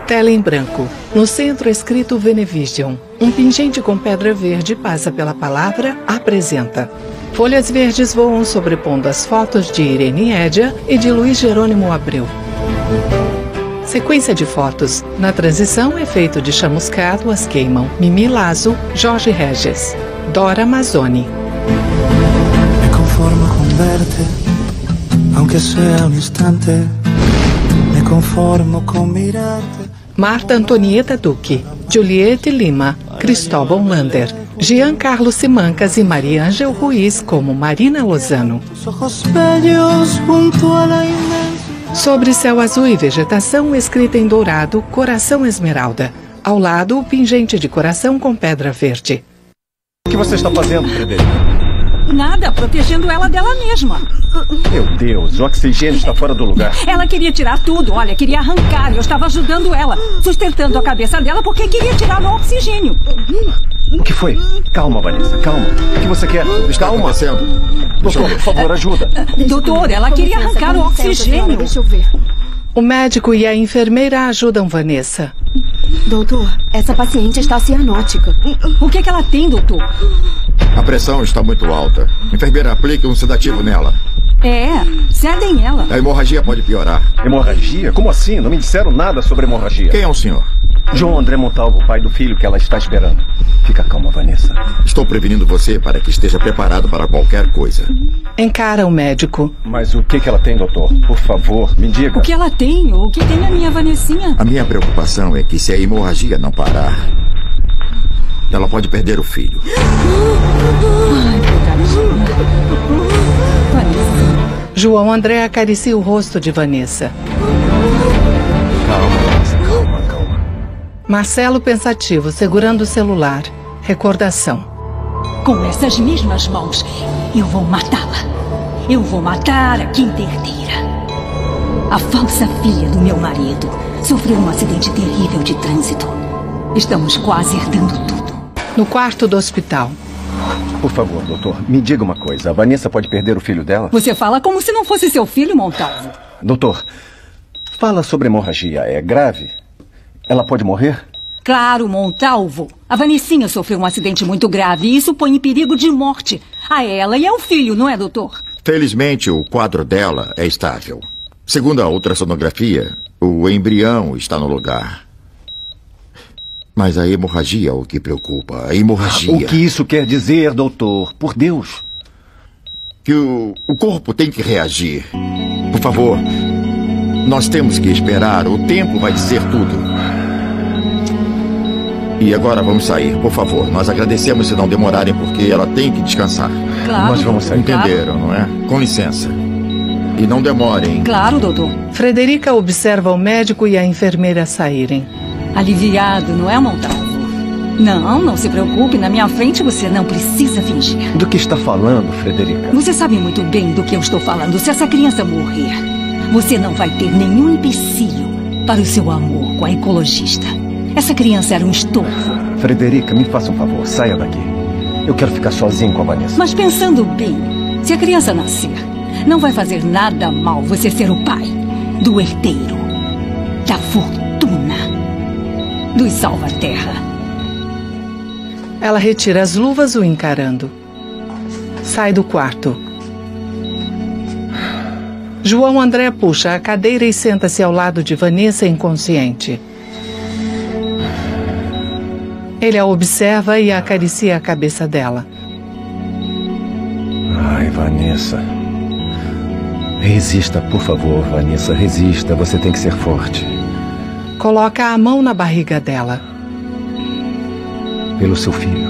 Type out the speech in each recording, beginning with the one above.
Tela em branco. No centro escrito Venevision. Um pingente com pedra verde passa pela palavra Apresenta. Folhas verdes voam sobrepondo as fotos de Irene Édia e de Luiz Jerônimo Abreu. Sequência de fotos. Na transição, efeito de chamuscado as queimam Mimi Lazo, Jorge Regis. Dora Mazzoni. Me conformo con verte, aunque sea un instante. Me conformo con mirarte. Marta Antonieta Duque, Juliette Lima, Cristóbal Lander, Giancarlo Simancas e Maria Ângel Ruiz como Marina Lozano. Sobre céu azul e vegetação escrita em dourado, coração esmeralda. Ao lado, o pingente de coração com pedra verde. O que você está fazendo, Frederica? Nada, protegendo ela dela mesma. Meu Deus, o oxigênio está fora do lugar. Ela queria tirar tudo, olha, queria arrancar. Eu estava ajudando ela, sustentando a cabeça dela porque queria tirar o oxigênio. O que foi? Calma, Vanessa, calma. O que você quer? Calma, sendo. Doutor, por favor, ajuda. Doutor, ela queria arrancar o oxigênio. Deixa eu ver. O médico e a enfermeira ajudam Vanessa. Doutor, essa paciente está cianótica. O que ela tem, doutor? A pressão está muito alta. Enfermeira, aplique um sedativo nela. Cedem ela. A hemorragia pode piorar. Hemorragia? Como assim? Não me disseram nada sobre hemorragia. Quem é o senhor? João André Montalvo, pai do filho que ela está esperando. Fica calma, Vanessa. Estou prevenindo você para que esteja preparado para qualquer coisa. Encara o médico. Mas o que ela tem, doutor? Por favor, me diga. O que ela tem? O que tem a minha Vanessinha? A minha preocupação é que se a hemorragia não parar, ela pode perder o filho. Ai, coitadinha. Vanessa. João André acaricia o rosto de Vanessa. Calma, Vanessa, calma, calma. Marcelo pensativo, segurando o celular. Recordação. Com essas mesmas mãos, eu vou matá-la. Eu vou matar a quinta herdeira. A falsa filha do meu marido sofreu um acidente terrível de trânsito. Estamos quase herdando tudo. No quarto do hospital. Por favor, doutor, me diga uma coisa. A Vanessa pode perder o filho dela? Você fala como se não fosse seu filho, Montalvo. Doutor, fala sobre hemorragia. É grave? Ela pode morrer? Claro, Montalvo. A Vanessinha sofreu um acidente muito grave e isso põe em perigo de morte a ela e ao filho, não é, doutor? Felizmente, o quadro dela é estável. Segundo a ultrassonografia, o embrião está no lugar. Mas a hemorragia é o que preocupa. A hemorragia. O que isso quer dizer, doutor? Por Deus. Que o corpo tem que reagir. Por favor, nós temos que esperar. O tempo vai dizer tudo. E agora vamos sair, por favor. Nós agradecemos se não demorarem, porque ela tem que descansar. Claro. Nós vamos sair. Entenderam, não é? Com licença. E não demorem. Claro, doutor. Frederica observa o médico e a enfermeira saírem. Aliviado, não é, Montalvo? Não se preocupe. Na minha frente você não precisa fingir. Do que está falando, Frederica? Você sabe muito bem do que eu estou falando. Se essa criança morrer, você não vai ter nenhum empecilho para o seu amor com a ecologista. Essa criança era um estorvo. Frederica, me faça um favor, saia daqui. Eu quero ficar sozinho com a Vanessa. Mas pensando bem, se a criança nascer, não vai fazer nada mal você ser o pai do herdeiro, da fortuna, dos salva-terra. Ela retira as luvas, o encarando. Sai do quarto. João André puxa a cadeira e senta-se ao lado de Vanessa inconsciente. Ele a observa e acaricia a cabeça dela. Ai, Vanessa. Resista, por favor, Vanessa, resista. Você tem que ser forte. Coloca a mão na barriga dela. Pelo seu filho.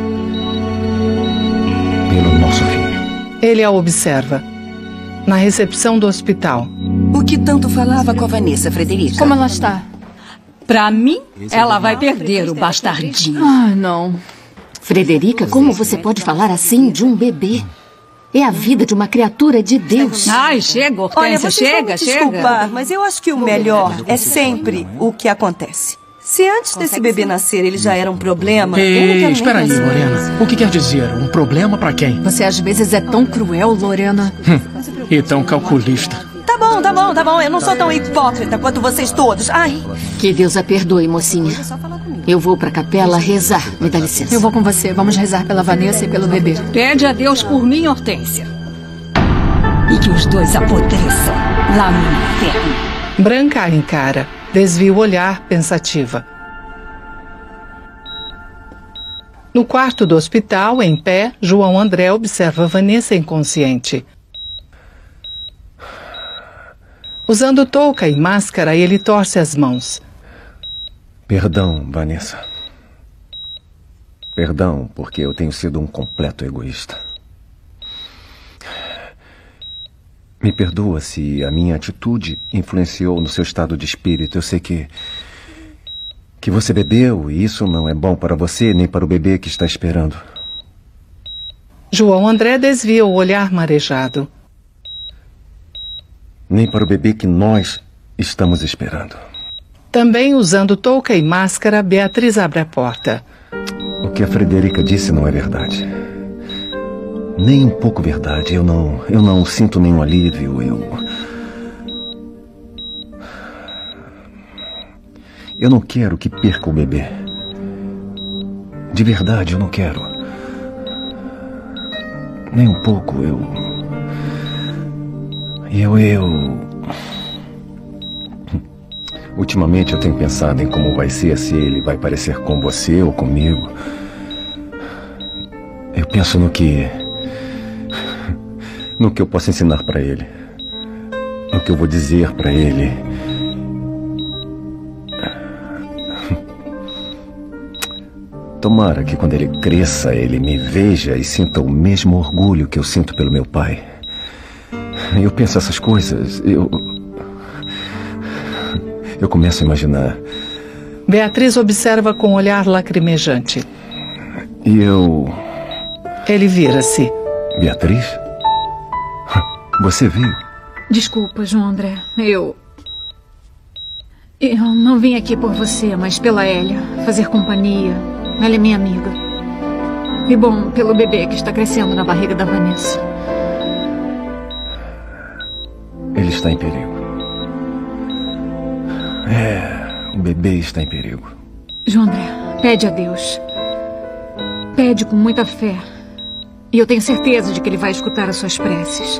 Pelo nosso filho. Ele a observa. Na recepção do hospital. O que tanto falava com a Vanessa, Frederica? Como ela está? Pra mim, ela vai perder o bastardinho. Ah, não. Frederica, como você pode falar assim de um bebê? É a vida de uma criatura de Deus. Ai, chega, Hortência, Olha, vocês vão me desculpar, mas eu acho que o melhor é sempre o que acontece. Se antes desse bebê nascer ele já era um problema... Ei, espera aí, Lorena. O que quer dizer? Um problema pra quem? Você às vezes é tão cruel, Lorena. E tão calculista. Tá bom. Eu não sou tão hipócrita quanto vocês todos. Ai. Que Deus a perdoe, mocinha. Eu vou pra capela rezar. Me dá licença. Eu vou com você. Vamos rezar pela Vanessa e pelo bebê. Pede a Deus por mim, Hortência. E que os dois apodreçam lá no inferno. Branca a encara. Desvia o olhar, pensativa. No quarto do hospital, em pé, João André observa Vanessa inconsciente. Usando touca e máscara, ele torce as mãos. Perdão, Vanessa. Perdão, porque eu tenho sido um completo egoísta. Me perdoa se a minha atitude influenciou no seu estado de espírito. Eu sei que você bebeu e isso não é bom para você nem para o bebê que está esperando. João André desvia o olhar marejado. Nem para o bebê que nós estamos esperando. Também usando touca e máscara, Beatriz abre a porta. O que a Frederica disse não é verdade. Nem um pouco verdade. Eu não sinto nenhum alívio. Eu não quero que perca o bebê. De verdade, eu não quero. Nem um pouco. Ultimamente eu tenho pensado em como vai ser, se ele vai parecer com você ou comigo. Eu penso no que eu posso ensinar para ele. No que eu vou dizer para ele. Tomara que quando ele cresça, ele me veja e sinta o mesmo orgulho que eu sinto pelo meu pai. Eu penso essas coisas, eu começo a imaginar. Beatriz observa com um olhar lacrimejante. E Ele vira-se. Beatriz? Você veio? Desculpa, João André. Eu não vim aqui por você, mas pela Hélia. Fazer companhia. Ela é minha amiga. E bom, pelo bebê que está crescendo na barriga da Vanessa. Ele está em perigo. O bebê está em perigo. João André, pede a Deus. Pede com muita fé. E eu tenho certeza de que Ele vai escutar as suas preces.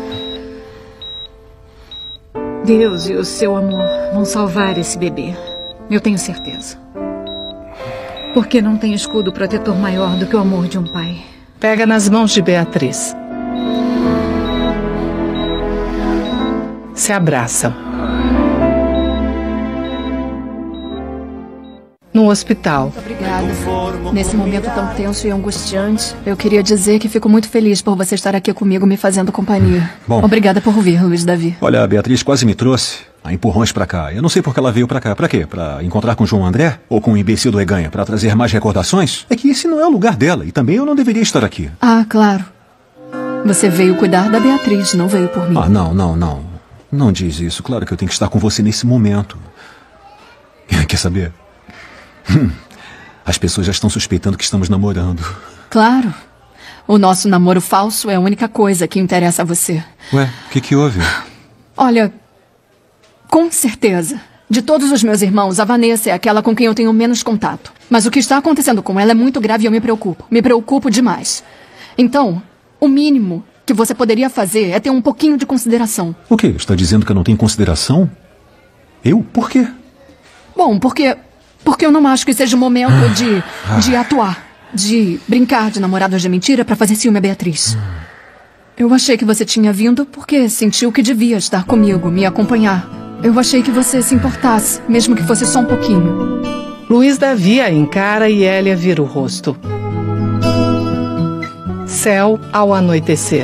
Deus e o seu amor vão salvar esse bebê. Eu tenho certeza. Porque não tem escudo protetor maior do que o amor de um pai. Pega nas mãos de Beatriz. Se abraçam. No hospital. Muito obrigada. Nesse momento tão tenso e angustiante, eu queria dizer que fico muito feliz por você estar aqui comigo me fazendo companhia. Bom. Obrigada por vir, Luiz Davi. Olha, a Beatriz quase me trouxe a empurrões pra cá. Eu não sei por que ela veio pra cá. Pra quê? Pra encontrar com o João André? Ou com o imbecil do Eganha? Pra trazer mais recordações? É que esse não é o lugar dela. E também eu não deveria estar aqui. Ah, claro. Você veio cuidar da Beatriz, não veio por mim. Ah, não. Não diz isso. Claro que eu tenho que estar com você nesse momento. Quer saber? As pessoas já estão suspeitando que estamos namorando. Claro. O nosso namoro falso é a única coisa que interessa a você. Ué, o que houve? Olha, com certeza, de todos os meus irmãos, a Vanessa é aquela com quem eu tenho menos contato. Mas o que está acontecendo com ela é muito grave e eu me preocupo. Me preocupo demais. Então, o mínimo que você poderia fazer é ter um pouquinho de consideração. O quê? Está dizendo que eu não tenho consideração? Eu? Por quê? Bom, porque eu não acho que seja o momento de atuar, de brincar de namorados de mentira para fazer ciúme a Beatriz. Eu achei que você tinha vindo porque sentiu que devia estar comigo, me acompanhar. Eu achei que você se importasse, mesmo que fosse só um pouquinho. Luiz Davi a encara e Hélia vira o rosto. Céu ao anoitecer.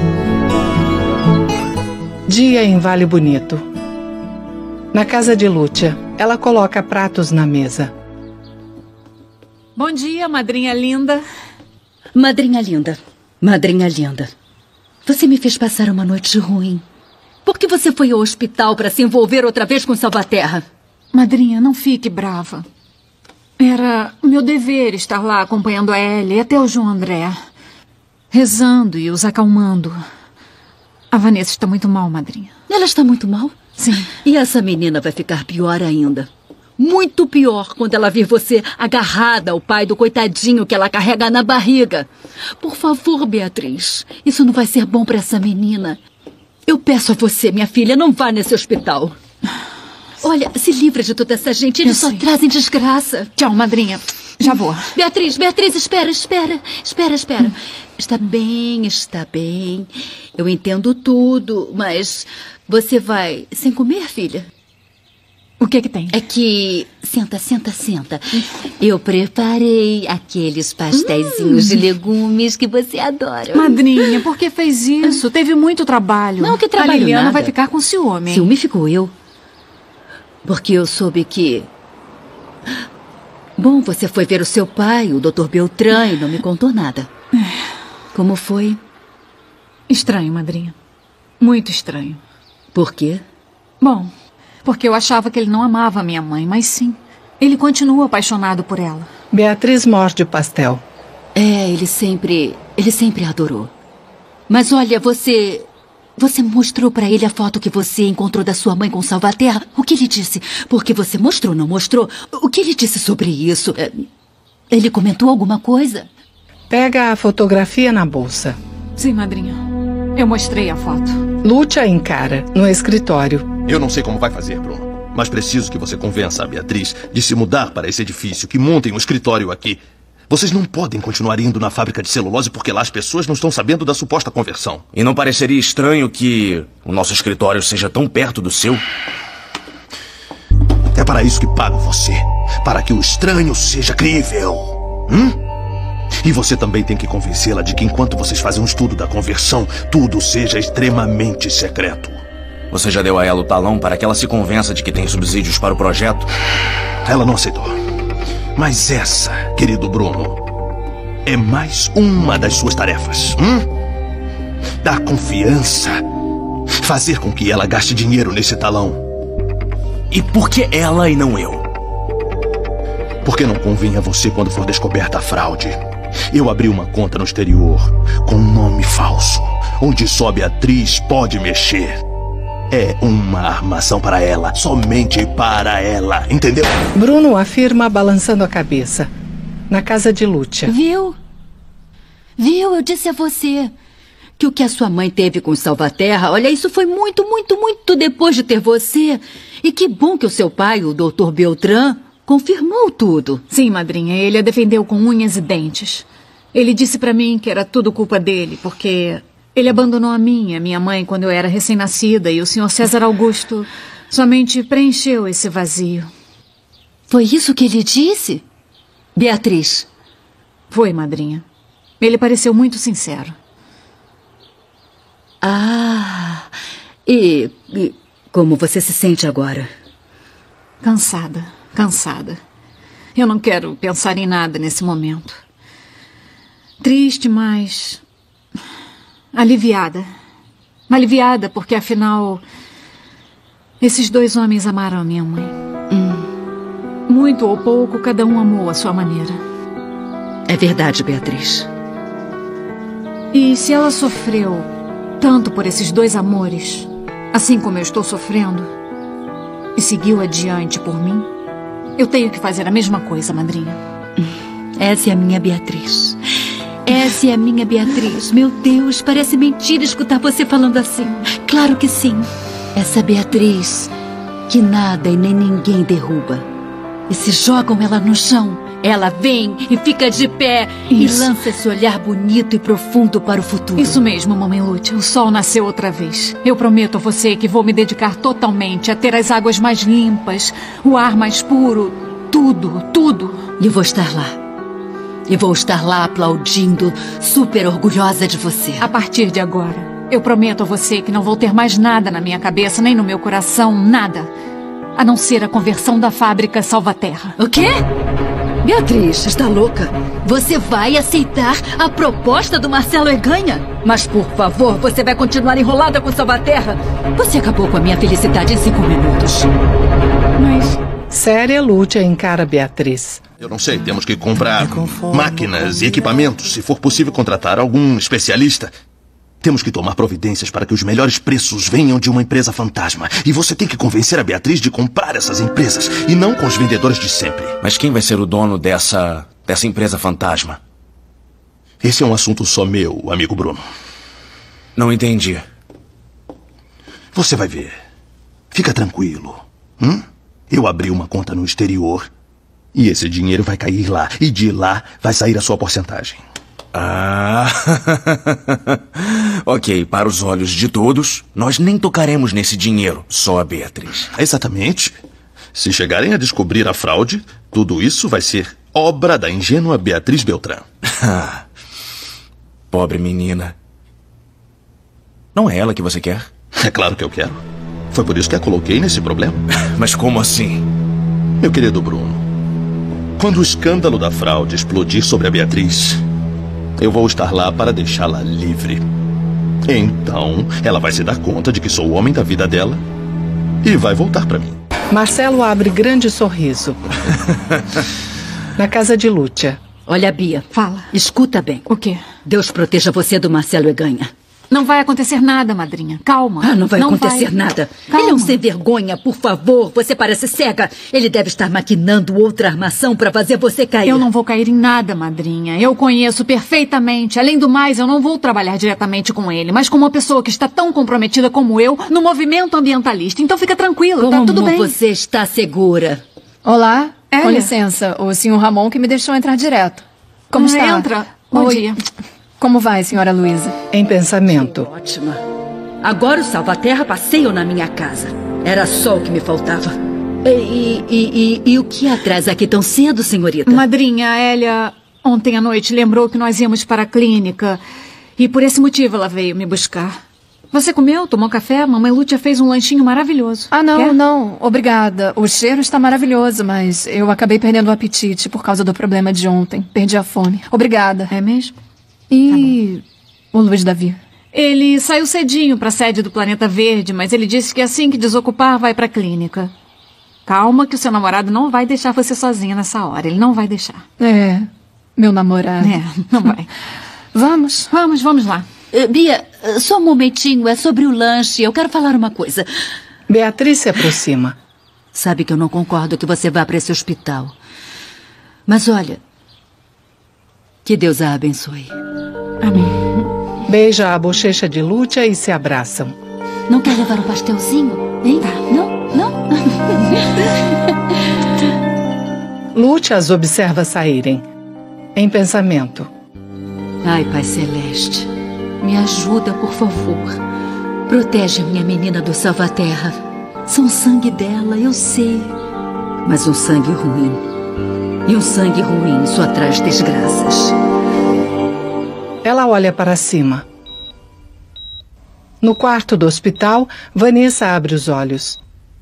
Dia em Vale Bonito. Na casa de Lúcia, ela coloca pratos na mesa. Bom dia, madrinha linda. Madrinha linda, madrinha linda. Você me fez passar uma noite ruim. Por que você foi ao hospital para se envolver outra vez com Salvaterra? Madrinha, não fique brava. Era meu dever estar lá acompanhando a Ellie e até o João André. Rezando e os acalmando. A Vanessa está muito mal, madrinha. Ela está muito mal? Sim. E essa menina vai ficar pior ainda. Muito pior quando ela vir você agarrada ao pai do coitadinho que ela carrega na barriga. Por favor, Beatriz, isso não vai ser bom para essa menina. Eu peço a você, minha filha, não vá nesse hospital. Olha, se livra de toda essa gente, eles só trazem desgraça. Tchau, madrinha. Já vou. Beatriz, espera. Está bem. Eu entendo tudo, mas você vai sem comer, filha? O que tem? É que... Senta. Eu preparei aqueles pastéisinhos de legumes que você adora. Madrinha, por que fez isso? Teve muito trabalho. Não, que trabalho A Liliana nada. vai ficar com ciúme. Ciúme ficou eu. Porque eu soube que... Bom, você foi ver o seu pai, o Dr. Beltrán, e não me contou nada. Como foi? Estranho, madrinha. Muito estranho. Por quê? Bom, porque eu achava que ele não amava minha mãe, mas sim. Ele continua apaixonado por ela. Beatriz morde o pastel. Ele sempre a adorou. Mas olha, você mostrou pra ele a foto que você encontrou da sua mãe com Salvaterra? O que ele disse? Porque você mostrou, não mostrou? O que ele disse sobre isso? Ele comentou alguma coisa? Pega a fotografia na bolsa. Sim, madrinha. Eu mostrei a foto. Lúcia encara, no escritório. Eu não sei como vai fazer, Bruno. Mas preciso que você convença a Beatriz de se mudar para esse edifício, que montem um escritório aqui. Vocês não podem continuar indo na fábrica de celulose porque lá as pessoas não estão sabendo da suposta conversão. E não pareceria estranho que o nosso escritório seja tão perto do seu? É para isso que pago você. Para que o estranho seja crível. E você também tem que convencê-la de que enquanto vocês fazem um estudo da conversão, tudo seja extremamente secreto. Você já deu a ela o talão para que ela se convença de que tem subsídios para o projeto? Ela não aceitou. Mas essa, querido Bruno, é mais uma das suas tarefas. Dar confiança. Fazer com que ela gaste dinheiro nesse talão. E por que ela e não eu? Porque não convinha a você quando for descoberta a fraude. Eu abri uma conta no exterior com um nome falso, onde só Beatriz pode mexer. É uma armação para ela, somente para ela, entendeu? Bruno afirma balançando a cabeça. Na casa de Lúcia. Viu? Eu disse a você que o que a sua mãe teve com Salvaterra, olha, isso foi muito depois de ter você. E que bom que o seu pai, o Dr. Beltrán, confirmou tudo. Sim, madrinha, ele a defendeu com unhas e dentes. Ele disse pra mim que era tudo culpa dele, porque... ele abandonou a minha mãe, quando eu era recém-nascida, e o Sr. César Augusto somente preencheu esse vazio. Foi isso que ele disse? Beatriz? Foi, madrinha. Ele pareceu muito sincero. E como você se sente agora? Cansada. Eu não quero pensar em nada nesse momento. Triste, mas... aliviada. Aliviada porque, afinal, esses dois homens amaram a minha mãe. Muito ou pouco, cada um amou a sua maneira. É verdade, Beatriz. E se ela sofreu tanto por esses dois amores, assim como eu estou sofrendo, e seguiu adiante por mim, eu tenho que fazer a mesma coisa, madrinha. Essa é a minha Beatriz. Essa é a minha Beatriz. Meu Deus, parece mentira escutar você falando assim. Claro que sim. Essa Beatriz que nada e nem ninguém derruba. E se jogam ela no chão, ela vem e fica de pé. Isso. E lança esse olhar bonito e profundo para o futuro. Isso mesmo, mamãe Lúcia. O sol nasceu outra vez. Eu prometo a você que vou me dedicar totalmente a ter as águas mais limpas, o ar mais puro, tudo. E eu vou estar lá. E vou estar lá aplaudindo, super orgulhosa de você. A partir de agora, eu prometo a você que não vou ter mais nada na minha cabeça, nem no meu coração, nada. A não ser a conversão da fábrica Salvaterra. O quê? Beatriz, está louca? Você vai aceitar a proposta do Marcelo Eganha? Mas, por favor, você vai continuar enrolada com Salvaterra? Você acabou com a minha felicidade em 5 minutos. Mas... séria, Lúcia encara Beatriz. Eu não sei, temos que comprar máquinas e equipamentos. Se for possível contratar algum especialista. Temos que tomar providências para que os melhores preços venham de uma empresa fantasma. E você tem que convencer a Beatriz de comprar essas empresas, e não com os vendedores de sempre. Mas quem vai ser o dono dessa empresa fantasma? Esse é um assunto só meu, amigo Bruno. Não entendi. Você vai ver. Fica tranquilo. Eu abri uma conta no exterior e esse dinheiro vai cair lá. E de lá vai sair a sua porcentagem. Ah, ok, para os olhos de todos, nós nem tocaremos nesse dinheiro, só a Beatriz. Exatamente. Se chegarem a descobrir a fraude, tudo isso vai ser obra da ingênua Beatriz Beltrán. Pobre menina. Não é ela que você quer? É claro que eu quero. Foi por isso que a coloquei nesse problema. Mas como assim? Meu querido Bruno, quando o escândalo da fraude explodir sobre a Beatriz, eu vou estar lá para deixá-la livre. Então, ela vai se dar conta de que sou o homem da vida dela e vai voltar para mim. Marcelo abre grande sorriso. Na casa de Lúcia. Olha, Bia. Fala. Escuta bem. O quê? Deus proteja você do Marcelo Eganha. Não vai acontecer nada, madrinha. Calma. Não vai acontecer nada. Calma. Ele é um sem vergonha, por favor. Você parece cega. Ele deve estar maquinando outra armação para fazer você cair. Eu não vou cair em nada, madrinha. Eu conheço perfeitamente. Além do mais, eu não vou trabalhar diretamente com ele, mas com uma pessoa que está tão comprometida como eu no movimento ambientalista. Então fica tranquilo, tá tudo bem. Como você está segura? Olá. Com licença, o senhor Ramon que me deixou entrar direto. Como está? Entra. Bom dia. Como vai, senhora Luísa? Em pensamento. Ótima. Agora o Salvaterra passeia na minha casa. Era só o que me faltava. E o que atrasa aqui tão cedo, senhorita? Madrinha, a Hélia, ontem à noite, lembrou que nós íamos para a clínica. E por esse motivo ela veio me buscar. Você comeu? Tomou café? Mamãe Lúcia fez um lanchinho maravilhoso. Não. Obrigada. O cheiro está maravilhoso, mas eu acabei perdendo o apetite por causa do problema de ontem. Perdi a fome. Obrigada. É mesmo? E o Luiz Davi? Ele saiu cedinho para a sede do Planeta Verde, mas ele disse que assim que desocupar vai para a clínica. Calma que o seu namorado não vai deixar você sozinha nessa hora. Ele não vai deixar. É, meu namorado. Não vai. Vamos lá. Bia, só um momentinho, é sobre o lanche. Eu quero falar uma coisa. Beatriz se aproxima. Sabe que eu não concordo que você vá para esse hospital. Mas olha, que Deus a abençoe. Amém. Beija a bochecha de Lúcia e se abraçam. Não quer levar um pastelzinho? Hein? Não? Lúcia as observa saírem. Em pensamento. Ai, Pai Celeste, me ajuda, por favor. Protege a minha menina do Salvaterra. São sangue dela, eu sei. Mas um sangue ruim. E um sangue ruim só traz desgraças. Ela olha para cima. No quarto do hospital, Vanessa abre os olhos.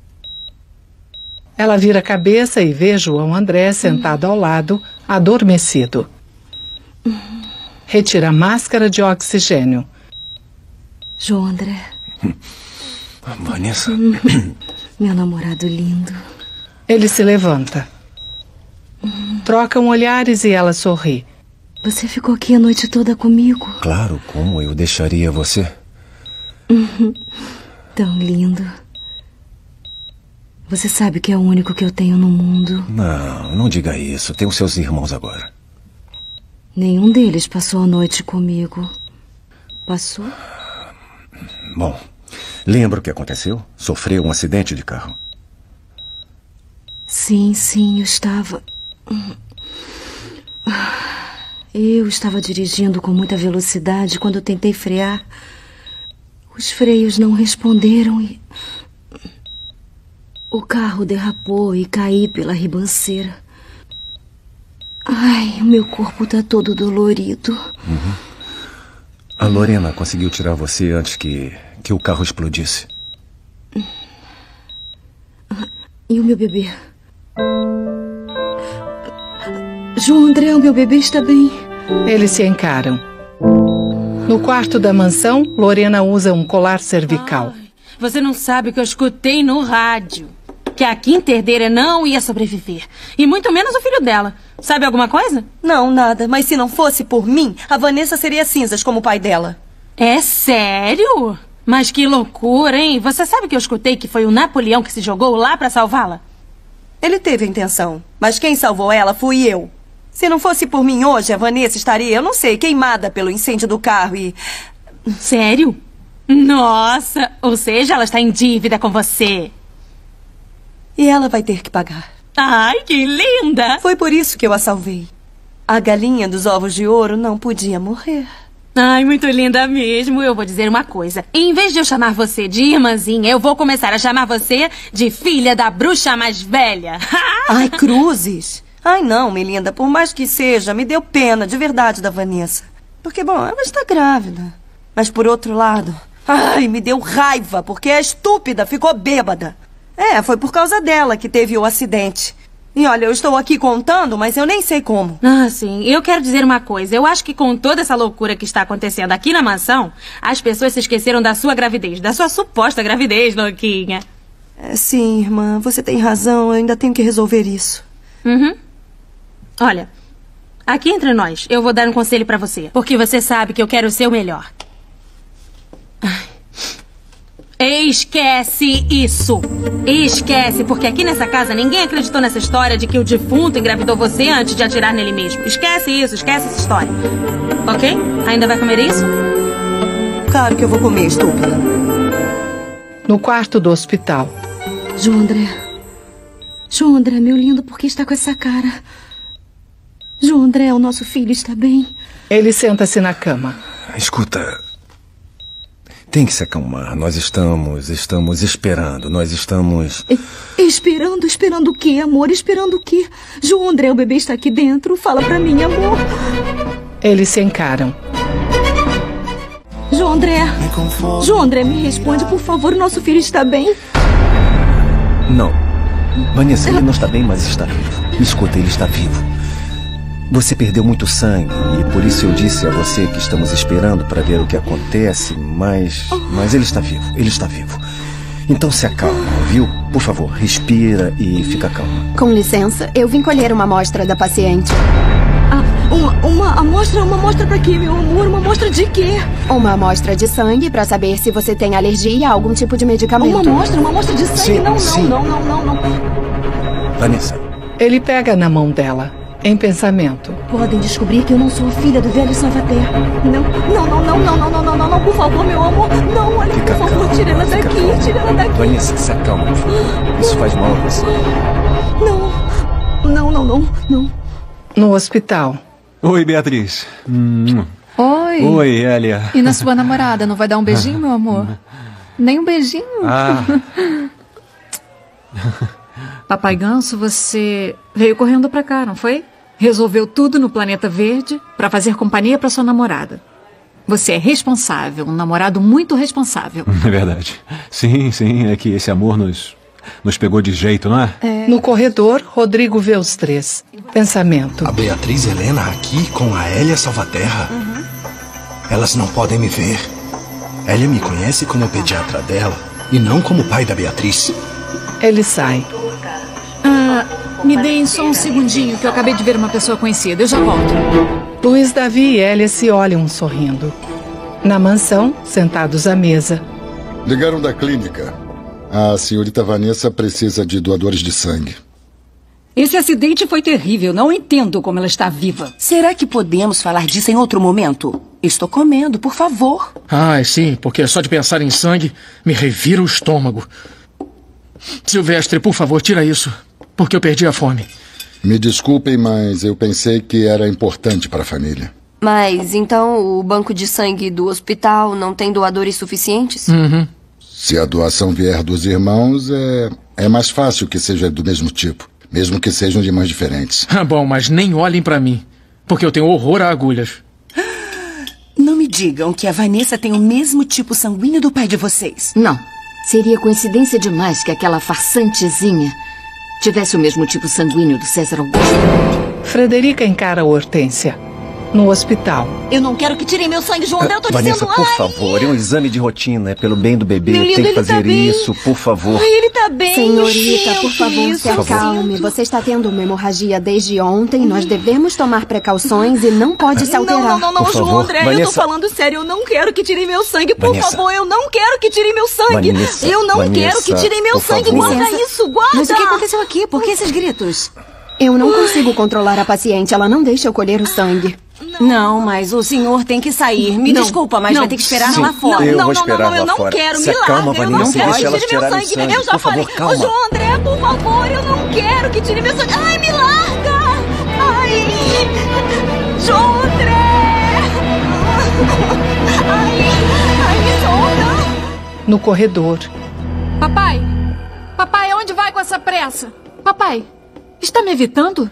Ela vira a cabeça e vê João André sentado ao lado, adormecido. Retira a máscara de oxigênio. João André. Vanessa. Meu namorado lindo. Ele se levanta. Trocam olhares e ela sorri. Você ficou aqui a noite toda comigo? Claro, como eu deixaria você? Tão lindo. Você sabe que é o único que eu tenho no mundo. Não diga isso. Tem os seus irmãos agora. Nenhum deles passou a noite comigo. Passou? Bom, lembra o que aconteceu? Sofreu um acidente de carro. Sim, eu estava... Eu estava dirigindo com muita velocidade quando tentei frear. Os freios não responderam e... O carro derrapou e caí pela ribanceira. Ai, o meu corpo está todo dolorido. A Lorena conseguiu tirar você antes que o carro explodisse. E o meu bebê? João André, o meu bebê está bem. Eles se encaram. No quarto da mansão, Lorena usa um colar cervical. Você não sabe o que eu escutei no rádio. Que a quinta herdeira não ia sobreviver. E muito menos o filho dela. Sabe alguma coisa? Não, nada. Mas se não fosse por mim, a Vanessa seria cinzas como o pai dela. É sério? Mas que loucura, hein? Você sabe que eu escutei que foi o Napoleão que se jogou lá pra salvá-la? Ele teve a intenção, mas quem salvou ela fui eu. Se não fosse por mim hoje, a Vanessa estaria, eu não sei, queimada pelo incêndio do carro e... Sério? Nossa! Ou seja, ela está em dívida com você. E ela vai ter que pagar. Ai, que linda! Foi por isso que eu a salvei. A galinha dos ovos de ouro não podia morrer. Ai, muito linda mesmo. Eu vou dizer uma coisa. Em vez de eu chamar você de irmãzinha, eu vou começar a chamar você de filha da bruxa mais velha. Ai, cruzes. Ai, não, Melinda. Por mais que seja, me deu pena de verdade da Vanessa. Porque, bom, ela está grávida. Mas, por outro lado, ai, me deu raiva, porque a estúpida ficou bêbada. É, foi por causa dela que teve o acidente. E olha, eu estou aqui contando, mas eu nem sei como. Ah, sim. Eu quero dizer uma coisa. Eu acho que com toda essa loucura que está acontecendo aqui na mansão, as pessoas se esqueceram da sua gravidez, da sua suposta gravidez, louquinha. Sim, irmã, você tem razão. Eu ainda tenho que resolver isso. Uhum. Olha, aqui entre nós, eu vou dar um conselho pra você, porque você sabe que eu quero o seu melhor. Esquece isso! Esquece, porque aqui nessa casa ninguém acreditou nessa história de que o defunto engravidou você antes de atirar nele mesmo. Esquece isso, esquece essa história. Ok? Ainda vai comer isso? Claro que eu vou comer, estúpida. No quarto do hospital. João André, meu lindo, por que está com essa cara? João André, o nosso filho está bem? Ele senta-se na cama. Escuta, tem que se acalmar. Nós estamos esperando. Nós estamos... Esperando o quê, amor? Esperando o quê? João André, o bebê está aqui dentro. Fala pra mim, amor. Eles se encaram. João André, me responde, por favor. O nosso filho está bem? Não. Vanessa, ele não está bem, mas está vivo. Me escuta, ele está vivo. Você perdeu muito sangue e por isso eu disse a você que estamos esperando para ver o que acontece, mas ele está vivo, ele está vivo. Então se acalma, viu? Por favor, respira e fica calma. Com licença, eu vim colher uma amostra da paciente. Uma amostra pra quê, meu amor? Uma amostra de quê? Uma amostra de sangue pra saber se você tem alergia a algum tipo de medicamento. Uma amostra de sangue? Sim, não. Vanessa. Ele pega na mão dela. Em pensamento. Podem descobrir que eu não sou a filha do velho Salvater. Não, por favor, meu amor. Não, olha, por favor, tira ela daqui. Vanessa, se acalma. Isso faz mal a você. Não. No hospital. Oi, Beatriz. Oi. Oi, Hélia. E na sua namorada, não vai dar um beijinho, meu amor? Nem um beijinho? Papai Ganso, você veio correndo pra cá, não foi? Resolveu tudo no Planeta Verde pra fazer companhia pra sua namorada. Você é responsável, um namorado muito responsável. É verdade. Sim, é que esse amor nos pegou de jeito, não é? No corredor, Rodrigo vê os três. Pensamento. A Beatriz Helena aqui com a Hélia Salvaterra? Elas não podem me ver. Hélia me conhece como pediatra dela e não como pai da Beatriz. Ele sai. Me deem só um segundinho que eu acabei de ver uma pessoa conhecida. Eu já volto. Luiz, Davi e Hélia se olham sorrindo. Na mansão, sentados à mesa. Ligaram da clínica. A senhorita Vanessa precisa de doadores de sangue. Esse acidente foi terrível. Não entendo como ela está viva. Será que podemos falar disso em outro momento? Estou comendo, por favor. Sim, porque só de pensar em sangue me revira o estômago. Silvestre, por favor, tira isso, porque eu perdi a fome. Me desculpem, mas eu pensei que era importante para a família. Mas então o banco de sangue do hospital não tem doadores suficientes? Se a doação vier dos irmãos, é mais fácil que seja do mesmo tipo, mesmo que sejam de irmãs diferentes. Bom, mas nem olhem para mim, porque eu tenho horror a agulhas. Não me digam que a Vanessa tem o mesmo tipo sanguíneo do pai de vocês. Não. Seria coincidência demais que aquela farsantezinha tivesse o mesmo tipo sanguíneo do César Augusto. Frederica encara Hortência. No hospital. Eu não quero que tirem meu sangue, João André. Eu tô Vanessa, dizendo... por favor, é um exame de rotina. É pelo bem do bebê. Meu lindo, Tem que ele tá fazer bem. isso, por favor. Ai, ele tá bem. Senhorita, por favor, isso, se acalme. Você está tendo uma hemorragia desde ontem. Nós devemos tomar precauções e não pode se alterar. Não, Por João favor, André, eu Vanessa. tô falando sério. Eu não quero que tirem meu sangue, por Vanessa. favor. Eu não quero que tirem meu sangue. Vanessa, Eu não Vanessa, quero que tirem meu por sangue. favor. Guarda Licença. isso, guarda. Mas o que aconteceu aqui? Por que esses gritos? Eu não consigo controlar a paciente. Ela não deixa eu colher o sangue. Não, mas o senhor tem que sair. Me desculpa, mas vai ter que esperar Sim, lá fora. eu vou esperar eu lá não fora. quero, Se me acalma, larga. Eu Vanessa, não quero deixa que elas tire meu tirarem sangue. sangue. Eu já Por falei. favor, calma. Ô, João André, por favor, eu não quero que tire meu sangue. Ai, me larga. Ai, João André. Ai, me solta. No corredor. Papai! Papai, onde vai com essa pressa? Papai, está me evitando?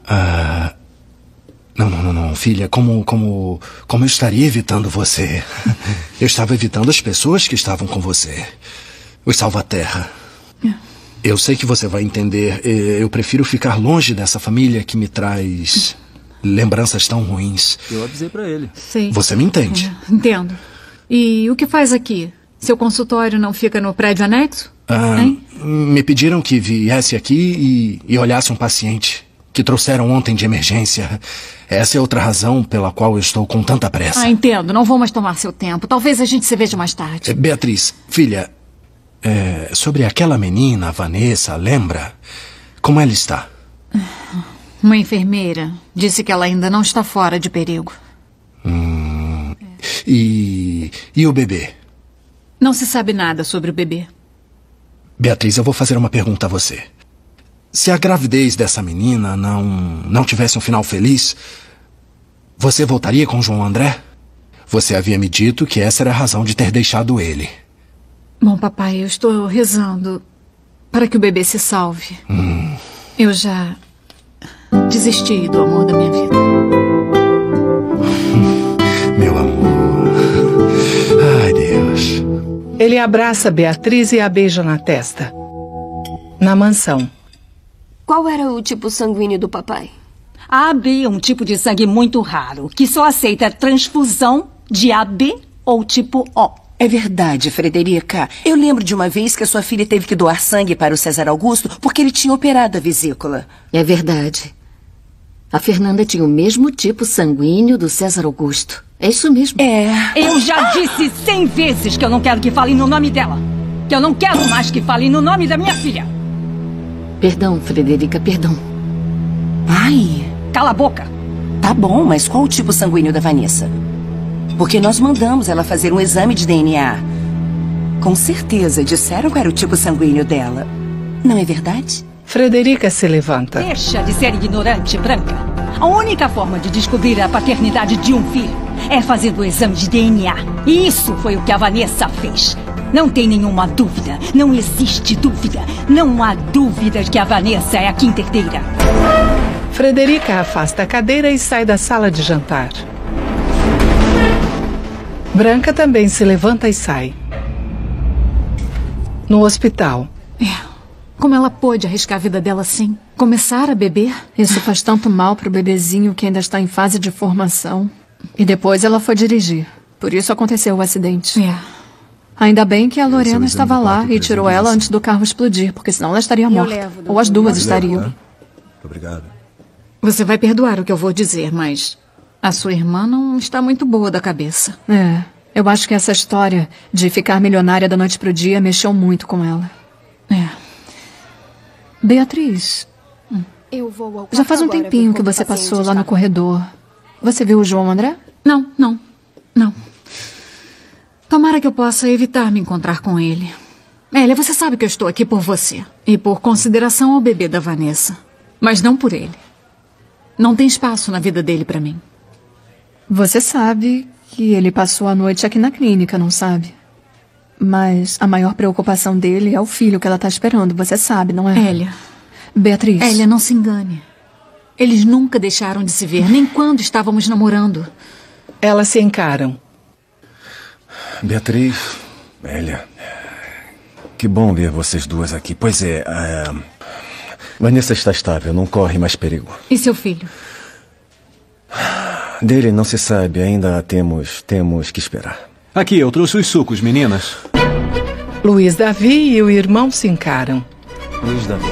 Não, filha. Como eu estaria evitando você? Eu estava evitando as pessoas que estavam com você. Os Salvaterra. Eu sei que você vai entender. Eu prefiro ficar longe dessa família que me traz lembranças tão ruins. Eu avisei pra ele. Sei. Você me entende? Entendo. E o que faz aqui? Seu consultório não fica no prédio anexo? Me pediram que viesse aqui e olhasse um paciente que trouxeram ontem de emergência. Essa é outra razão pela qual eu estou com tanta pressa. Entendo. Não vou mais tomar seu tempo. Talvez a gente se veja mais tarde. Beatriz, filha, sobre aquela menina, a Vanessa, lembra? Como ela está? Uma enfermeira disse que ela ainda não está fora de perigo. E o bebê? Não se sabe nada sobre o bebê. Beatriz, eu vou fazer uma pergunta a você. Se a gravidez dessa menina não tivesse um final feliz, você voltaria com João André? Você havia me dito que essa era a razão de ter deixado ele. Bom, papai, eu estou rezando para que o bebê se salve. Eu já desisti do amor da minha vida. Meu amor. Ai, Deus. Ele abraça Beatriz e a beija na testa. Na mansão. Qual era o tipo sanguíneo do papai? AB é um tipo de sangue muito raro, que só aceita transfusão de AB ou tipo O. É verdade, Frederica. Eu lembro de uma vez que a sua filha teve que doar sangue para o César Augusto porque ele tinha operado a vesícula. É verdade. A Fernanda tinha o mesmo tipo sanguíneo do César Augusto. É isso mesmo. Eu já disse 100 vezes que eu não quero que falem no nome dela. Que eu não quero mais que falem no nome da minha filha. Perdão, Frederica, perdão. Ai. Cala a boca. Tá bom, mas qual o tipo sanguíneo da Vanessa? Porque nós mandamos ela fazer um exame de DNA. Com certeza disseram qual era o tipo sanguíneo dela. Não é verdade? Frederica se levanta. Deixa de ser ignorante, Branca. A única forma de descobrir a paternidade de um filho é fazendo o exame de DNA. E isso foi o que a Vanessa fez. Não tem nenhuma dúvida. Não existe dúvida. Não há dúvida de que a Vanessa é a quinta herdeira. Frederica afasta a cadeira e sai da sala de jantar. Branca também se levanta e sai. No hospital. Como ela pôde arriscar a vida dela assim? Começar a beber? Isso faz tanto mal pro bebezinho que ainda está em fase de formação. E depois ela foi dirigir. Por isso aconteceu o acidente. Ainda bem que a Lorena estava lá e tirou ela antes do carro explodir, porque senão ela estaria morta. Ou as duas estariam. Obrigado. Você vai perdoar o que eu vou dizer, mas a sua irmã não está muito boa da cabeça. Eu acho que essa história de ficar milionária da noite pro dia mexeu muito com ela. Beatriz, Eu vou ao já faz um quarto agora tempinho ver que como você o paciente passou lá no está. corredor. Você viu o João André? Não. Tomara que eu possa evitar me encontrar com ele. Elia, você sabe que eu estou aqui por você. E por consideração ao bebê da Vanessa. Mas não por ele. Não tem espaço na vida dele pra mim. Você sabe que ele passou a noite aqui na clínica, não sabe? Mas a maior preocupação dele é o filho que ela tá esperando. Você sabe, não é? Elia. Beatriz. Elia, não se engane. Eles nunca deixaram de se ver, nem quando estávamos namorando. Elas se encaram. Beatriz, Elia, que bom ver vocês duas aqui. Pois é, Vanessa está estável, não corre mais perigo. E seu filho? Dele não se sabe, ainda temos que esperar. Aqui, eu trouxe os sucos, meninas. Luiz Davi e o irmão se encaram. Luiz Davi.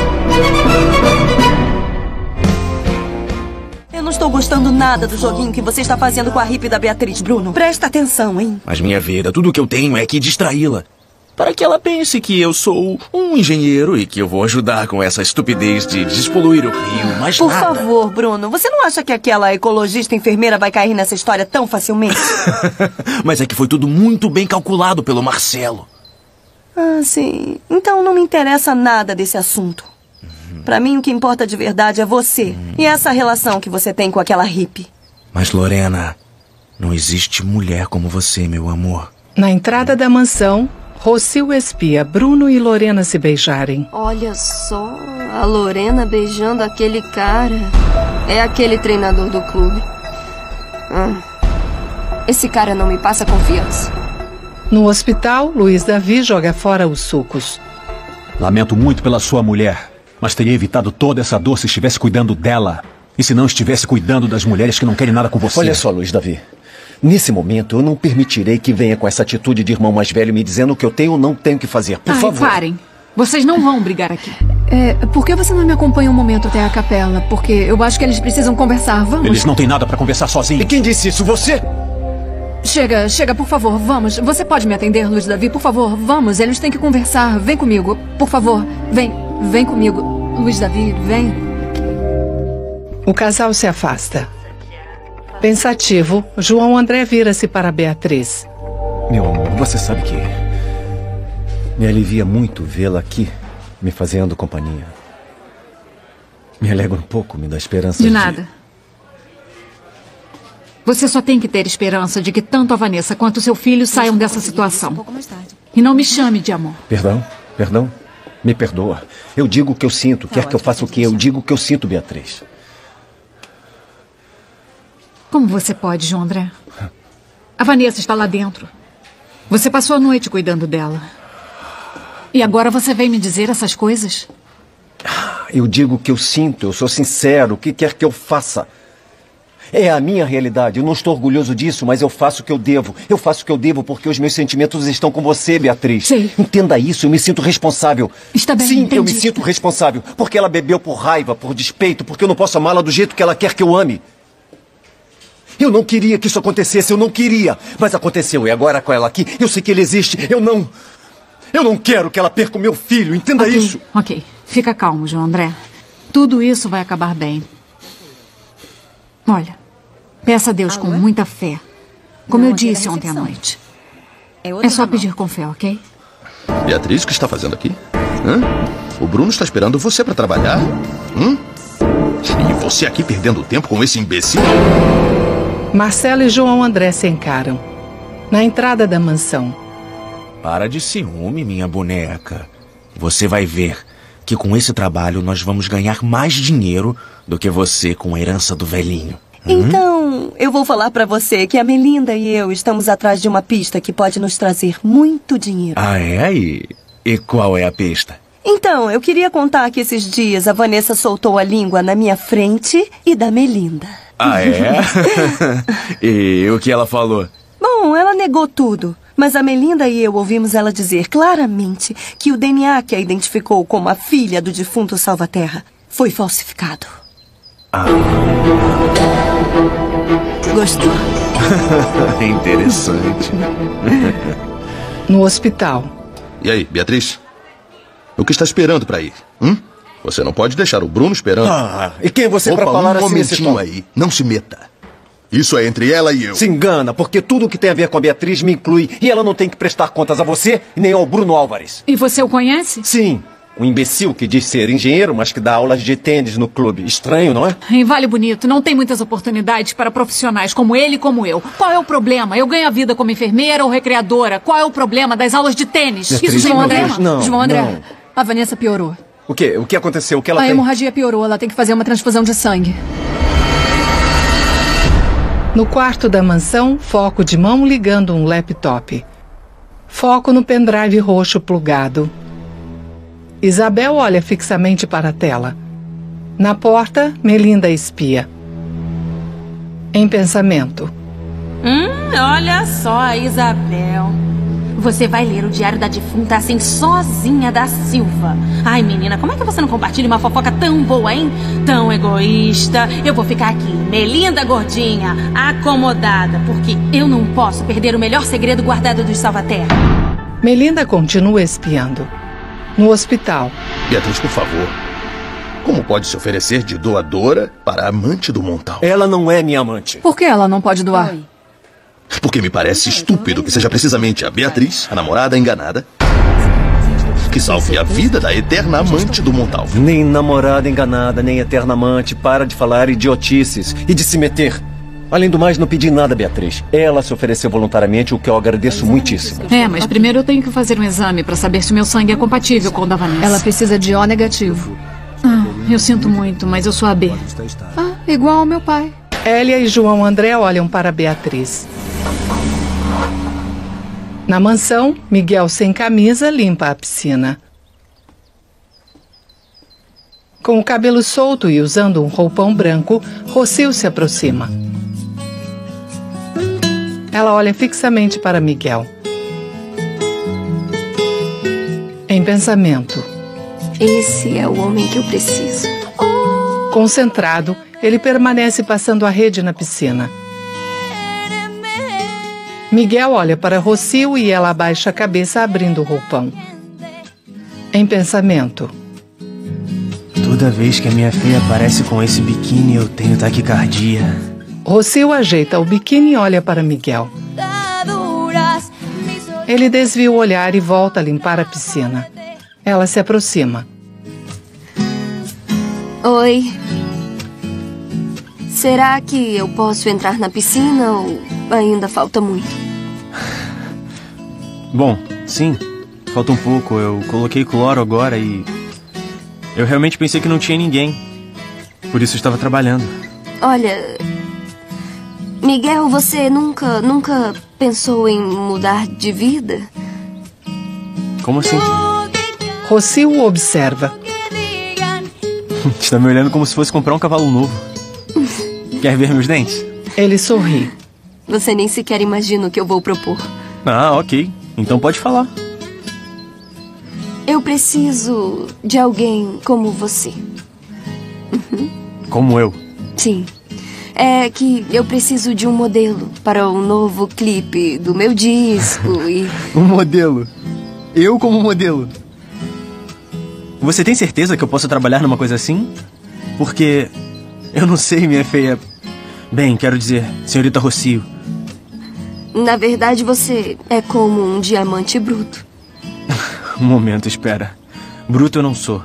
Eu não estou gostando nada do joguinho que você está fazendo com a hippie da Beatriz, Bruno. Presta atenção, hein? Mas, minha vida, tudo que eu tenho é que distraí-la. Para que ela pense que eu sou um engenheiro e que eu vou ajudar com essa estupidez de despoluir o rio, mas Por nada. favor, Bruno, você não acha que aquela ecologista enfermeira vai cair nessa história tão facilmente? Mas é que foi tudo muito bem calculado pelo Marcelo. Ah, sim. Então não me interessa nada desse assunto. Pra mim, o que importa de verdade é você e essa relação que você tem com aquela hippie. Mas, Lorena, não existe mulher como você, meu amor. Na entrada da mansão, Rocio espia Bruno e Lorena se beijarem. Olha só, a Lorena beijando aquele cara. É aquele treinador do clube. Esse cara não me passa confiança. No hospital, Luiz Davi joga fora os sucos. Lamento muito pela sua mulher, mas teria evitado toda essa dor se estivesse cuidando dela. E se não estivesse cuidando das mulheres que não querem nada com você. Olha só, Luiz Davi. Nesse momento, eu não permitirei que venha com essa atitude de irmão mais velho me dizendo o que eu tenho ou não tenho que fazer. Por favor. Parem. Vocês não vão brigar aqui. Por que você não me acompanha um momento até a capela? Porque eu acho que eles precisam conversar. Vamos? Eles não têm nada pra conversar sozinhos. E quem disse isso? Você? Chega, por favor, vamos. Você pode me atender, Luiz Davi? Por favor, vamos. Eles têm que conversar. Vem comigo, por favor. Vem comigo. Luiz Davi, vem. O casal se afasta. Pensativo, João André vira-se para Beatriz. Meu amor, você sabe que me alivia muito vê-la aqui, me fazendo companhia. Me alegra um pouco, me dá esperança De nada. Você só tem que ter esperança de que tanto a Vanessa quanto o seu filho saiam dessa situação. E não me chame de amor. Perdão. Me perdoa. Eu digo o que eu sinto. Quer que eu faça o quê? Eu digo o que eu sinto, Beatriz. Como você pode, João André? A Vanessa está lá dentro. Você passou a noite cuidando dela. E agora você vem me dizer essas coisas? Eu digo o que eu sinto. Eu sou sincero. O que quer que eu faça? É a minha realidade. Eu não estou orgulhoso disso, mas eu faço o que eu devo. Eu faço o que eu devo porque os meus sentimentos estão com você, Beatriz. Sei. Entenda isso. Eu me sinto responsável. Está bem, Sim, entendi. eu me sinto responsável. Porque ela bebeu por raiva, por despeito, porque eu não posso amá-la do jeito que ela quer que eu ame. Eu não queria que isso acontecesse, eu não queria. Mas aconteceu, e agora com ela aqui, eu sei que ele existe. Eu não quero que ela perca o meu filho, entenda isso. Ok, fica calmo, João André. Tudo isso vai acabar bem. Olha, peça a Deus com muita fé. Como eu disse ontem à noite. É só pedir com fé, ok? Beatriz, o que está fazendo aqui? O Bruno está esperando você para trabalhar. E você aqui perdendo tempo com esse imbecil? Marcelo e João André se encaram. Na entrada da mansão. Para de ciúme, minha boneca. Você vai ver que com esse trabalho nós vamos ganhar mais dinheiro do que você com a herança do velhinho. Então, eu vou falar pra você que a Melinda e eu estamos atrás de uma pista que pode nos trazer muito dinheiro. Ah, é? E qual é a pista? Então, eu queria contar que esses dias a Vanessa soltou a língua na minha frente e da Melinda. Ah, é? E o que ela falou? Bom, ela negou tudo. Mas a Melinda e eu ouvimos ela dizer claramente que o DNA que a identificou como a filha do defunto Salvaterra foi falsificado. Gostou? Interessante. No hospital. E aí, Beatriz? O que está esperando para ir? Você não pode deixar o Bruno esperando. E quem é você para falar assim nesse tom? Aí, não se meta. Isso é entre ela e eu. Se engana, porque tudo que tem a ver com a Beatriz me inclui. E ela não tem que prestar contas a você nem ao Bruno Álvares. E você o conhece? Sim. Um imbecil que diz ser engenheiro, mas que dá aulas de tênis no clube. Estranho, não é? Em Vale Bonito não tem muitas oportunidades para profissionais como ele e como eu. Qual é o problema? Eu ganho a vida como enfermeira ou recreadora. Qual é o problema das aulas de tênis? Beatriz, Isso, João André. Não, João André, não. a Vanessa piorou. O quê? O que aconteceu? O que ela A tem? hemorragia piorou, ela tem que fazer uma transfusão de sangue. No quarto da mansão, foco de mão ligando um laptop. Foco no pendrive roxo plugado. Isabel olha fixamente para a tela. Na porta, Melinda espia. Em pensamento. Olha só, Isabel. Você vai ler o diário da defunta assim, sozinha da Silva. Ai, menina, como é que você não compartilha uma fofoca tão boa, hein? Tão egoísta. Eu vou ficar aqui, Melinda gordinha, acomodada, porque eu não posso perder o melhor segredo guardado dos Salvaterra. Melinda continua espiando. No hospital. Beatriz, por favor. Como pode se oferecer de doadora para amante do Montal? Ela não é minha amante. Por que ela não pode doar? Porque me parece estúpido que seja precisamente a Beatriz, a namorada enganada, que salve a vida da eterna amante do Montal. Nem namorada enganada, nem eterna amante. Para de falar idiotices e de se meter. Além do mais, não pedi nada, Beatriz. Ela se ofereceu voluntariamente, o que eu agradeço muitíssimo. Mas primeiro eu tenho que fazer um exame para saber se o meu sangue é compatível com o da Vanessa. Ela precisa de O negativo. Eu sinto muito, mas eu sou AB. Igual ao meu pai. Elia e João André olham para Beatriz. Na mansão, Miguel sem camisa limpa a piscina. Com o cabelo solto e usando um roupão branco, Rocio se aproxima. Ela olha fixamente para Miguel. Em pensamento. Esse é o homem que eu preciso. Concentrado, ele permanece passando a rede na piscina. Miguel olha para Rocio e ela abaixa a cabeça abrindo o roupão. Em pensamento. Toda vez que a minha filha aparece com esse biquíni, eu tenho taquicardia. Rocio ajeita o biquíni e olha para Miguel. Ele desvia o olhar e volta a limpar a piscina. Ela se aproxima. Oi. Será que eu posso entrar na piscina ou ainda falta muito? Bom, sim. Falta um pouco. Eu coloquei cloro agora e... eu realmente pensei que não tinha ninguém. Por isso eu estava trabalhando. Olha... Miguel, você nunca pensou em mudar de vida? Como assim? Rocio o observa. Está me olhando como se fosse comprar um cavalo novo. Quer ver meus dentes? Ele sorri. Você nem sequer imagina o que eu vou propor. Ok. Então pode falar. Eu preciso de alguém como você. Como eu? Sim. É que eu preciso de um modelo para um novo clipe do meu disco e... Um modelo? Eu como modelo? Você tem certeza que eu posso trabalhar numa coisa assim? Porque... eu não sei, minha feia... Bem, quero dizer, senhorita Rocio. Na verdade, você é como um diamante bruto. Um momento, espera. Bruto eu não sou.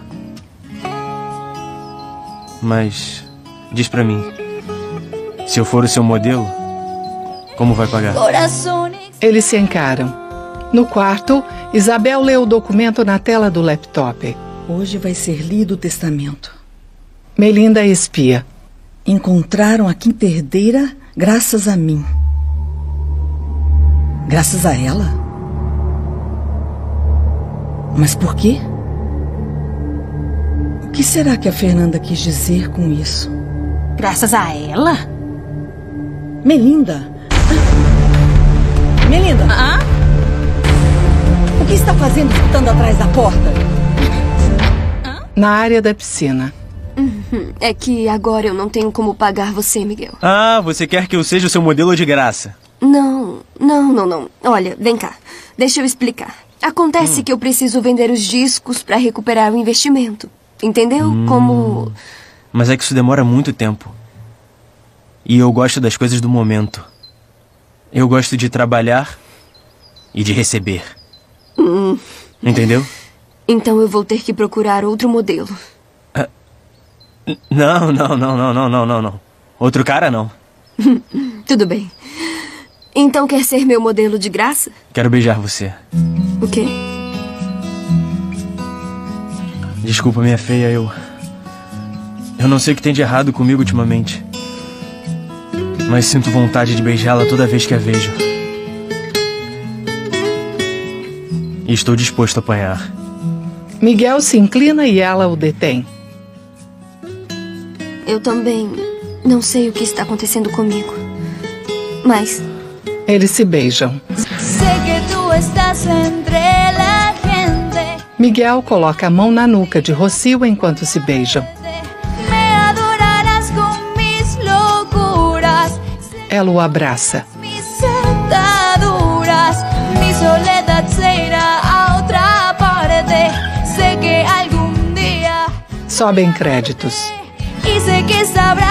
Mas... diz pra mim... se eu for o seu modelo, como vai pagar? Eles se encaram. No quarto, Isabel lê o documento na tela do laptop. Hoje vai ser lido o testamento. Melinda espia. Encontraram a quinta herdeira graças a mim. Graças a ela? Mas por quê? O que será que a Fernanda quis dizer com isso? Graças a ela? Melinda! Melinda! O que está fazendo ficando atrás da porta? Na área da piscina. É que agora eu não tenho como pagar você, Miguel. Você quer que eu seja o seu modelo de graça? Não. Olha, vem cá. Deixa eu explicar. Acontece que eu preciso vender os discos para recuperar o investimento. Entendeu? Como... Mas é que isso demora muito tempo. E eu gosto das coisas do momento. Eu gosto de trabalhar e de receber. Entendeu? Então eu vou ter que procurar outro modelo. Não. Outro cara, não. Tudo bem. Então quer ser meu modelo de graça? Quero beijar você. O quê? Desculpa, minha feia, eu não sei o que tem de errado comigo ultimamente. Mas sinto vontade de beijá-la toda vez que a vejo. E estou disposto a apanhar. Miguel se inclina e ela o detém. Eu também não sei o que está acontecendo comigo. Mas... Eles se beijam. Miguel coloca a mão na nuca de Rocio enquanto se beijam. Ela o abraça. Sobem créditos. E sei que sabrá